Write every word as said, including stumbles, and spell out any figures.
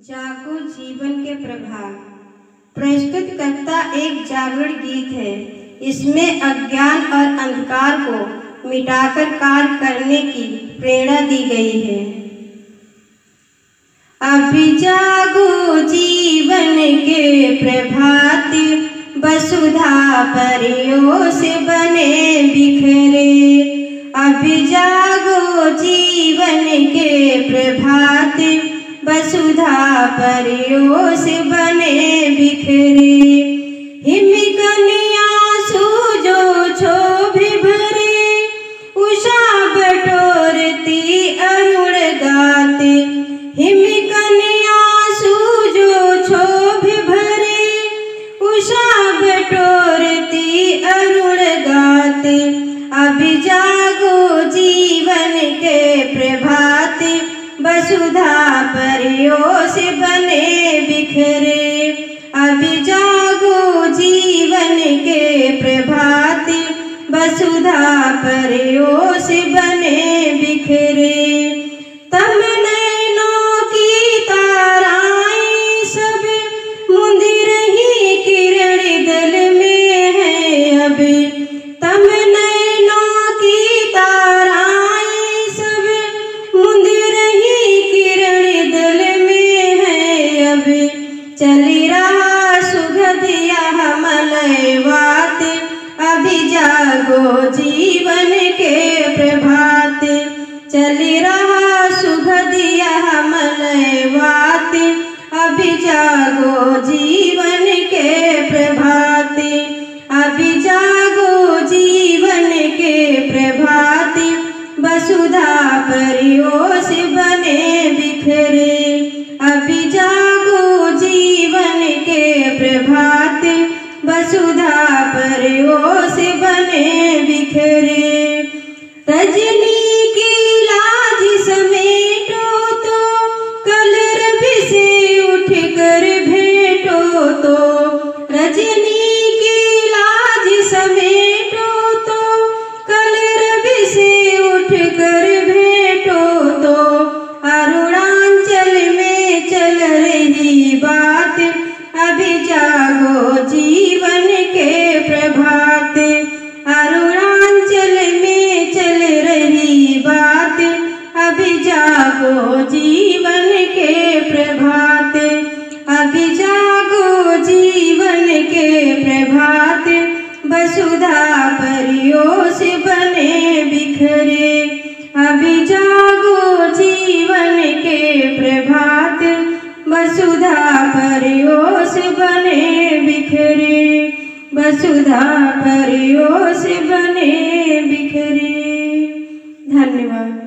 जागो जीवन के प्रभाव। प्रस्तुत करता एक जागरण गीत है। इसमें अज्ञान और अंधकार को मिटाकर कार्य करने की प्रेरणा दी गई है। अभी जागो जीवन के प्रभात, वसुधा परियों से बने बिखरे। अभी जागो जीवन के प्रभात, वसुधा परियों से बने बिखरे। हिमकनिया सूजो क्षोभ भरे, उषा बटोरती अरुण गाते। हिमकनिया सूजो क्षोभ भरे, उषा बटोरती अरुण गाते। अभी जागो जीवन के प्रभात, वसुधा परियों से बने बिखरे। अभी जागो जीवन के प्रभात, वसुधा परियों से बने बिखरे। तब नैनों की ताराएं सब मुंद रही किरण दल में है अभी। तब नैनों की ताराएं सब मुंद रही किरण दल में है अभी। चली रहा सुगध यह मलयवात, अभी जागो जीवन के प्रभात। चली रहा सुगध यह मलयवात, अभी जागो जीवन के प्रभात। अभी जागो जीवन के प्रभात, वसुधा परियों से बने बिखरे। अभी जागो जीवन के प्रभात, वसुधा परियों से बने बिखरे। रजनी की लाज समेटो तो, कल रवि से उठ कर भेंटो तो। रजनी की लाज समेटो तो, कल रवि से उठ कर भेंटो तो। अरुणाचल में चल रही बात, अभी जागो जीवन के प्रभात। अरुणाचल में चल रही बात, अभी जागो जीवन के प्रभात। अभी जागो जीवन के प्रभात, वसुधा परियों से बने बिखरे। अभी जागो जीवन के प्रभात, वसुधा परियों से बने बिखरे। वसुधा परियों से बने बिखरे। धन्यवाद।